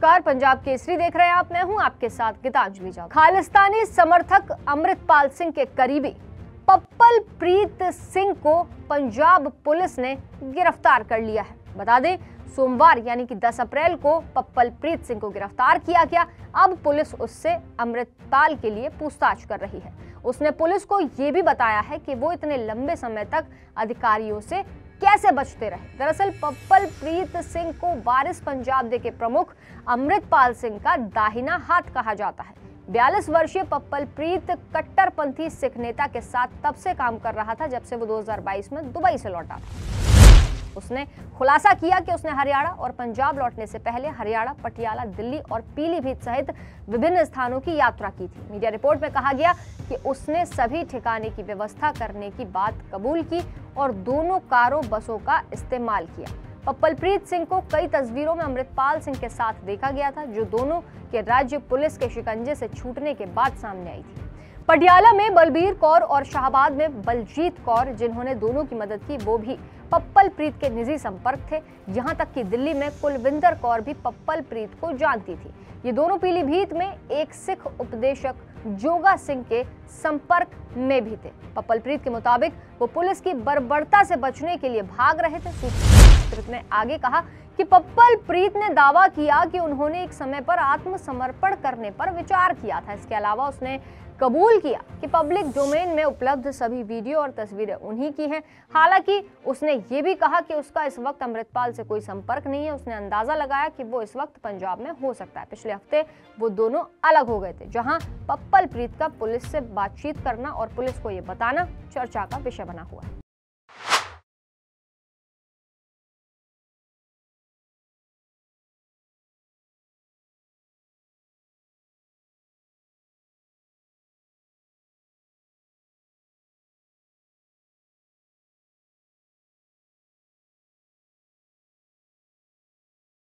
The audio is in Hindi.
नमस्कार, पंजाब केसरी देख रहे हैं आप। मैं हूं आपके साथ गीतांजलि जाधव। खालिस्तानी समर्थक अमृतपाल सिंह के करीबी पप्पल प्रीत सिंह को पंजाब पुलिस ने गिरफ्तार कर लिया है। बता दें, सोमवार यानी कि 10 अप्रैल को पप्पल प्रीत सिंह को गिरफ्तार किया गया। अब पुलिस उससे अमृतपाल के लिए पूछताछ कर रही है। उसने पुलिस को यह भी बताया है कि वो इतने लंबे समय तक अधिकारियों से कैसे बचते रहे। दरअसल पप्पल प्रीत सिंह को वारिस पंजाब दे के प्रमुख अमृतपाल सिंह का दाहिना हाथ कहा जाता है। 42 वर्षीय पप्पल प्रीत कट्टरपंथी सिख नेता के साथ तब से काम कर रहा था जब से वो 2022 में दुबई से लौटा था। उसने खुलासा किया कि उसने हरियाणा और पंजाब लौटने से पहले हरियाणा, पटियाला, दिल्ली और पीलीभीत सहित विभिन्न स्थानों की यात्रा की थी। मीडिया रिपोर्ट में कहा गया कि उसने सभी ठिकाने की व्यवस्था करने की बात कबूल की और दोनों कारों, बसों का इस्तेमाल किया। पप्पल प्रीत सिंह को कई तस्वीरों में अमृतपाल सिंह के साथ देखा गया था, जो दोनों के राज्य पुलिस के शिकंजे से छूटने के बाद सामने आई थी। पटियाला में बलबीर कौर और शाहबाद में बलजीत कौर, जिन्होंने दोनों की मदद की, वो भी पप्पल प्रीत के निजी संपर्क थे। यहां तक कि दिल्ली में कुलविंदर कौर भी पप्पल प्रीत को जानती थी। ये दोनों पीलीभीत में एक सिख उपदेशक जोगा सिंह के संपर्क में भी थे। पप्पल प्रीत के मुताबिक वो पुलिस की बर्बरता से बचने के लिए भाग रहे थे। सूत्र ने आगे कहा कि पप्पल प्रीत ने दावा किया कि उन्होंने एक समय पर आत्मसमर्पण करने पर विचार किया था। इसके अलावा उसने कबूल किया कि पब्लिक डोमेन में उपलब्ध सभी वीडियो और तस्वीरें उन्हीं की हैं। हालांकि उसने ये भी कहा कि उसका इस वक्त अमृतपाल से कोई संपर्क नहीं है। उसने अंदाजा लगाया कि वो इस वक्त पंजाब में हो सकता है। पिछले हफ्ते वो दोनों अलग हो गए थे, जहां पप्पल प्रीत का पुलिस से बातचीत करना और पुलिस को ये बताना चर्चा का विषय बना हुआ है।